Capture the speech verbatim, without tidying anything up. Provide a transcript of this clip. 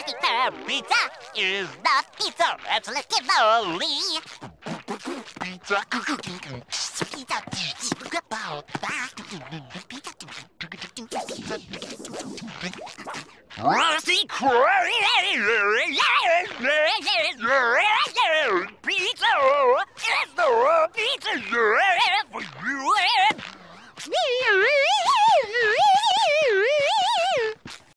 Pizza is not pizza. Absolutely. Pizza. Rusty Crow. Pizza. Pizza.